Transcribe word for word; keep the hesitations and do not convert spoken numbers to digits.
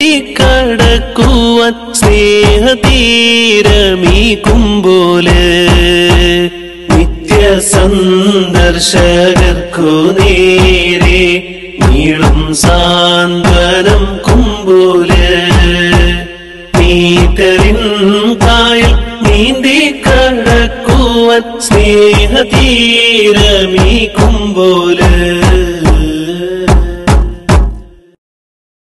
കടക്കുവാൻ സ്നേഹതീരമീ കുമ്പോല് നിത്യസന്ദർശകർക്കു നേരെ നീളും സാന്ത്വനം കുമ്പോല് നീറ്റലിൻ കായൽ നീന്തി കടക്കുവാൻ സ്നേഹതീരമീ കുമ്പോല്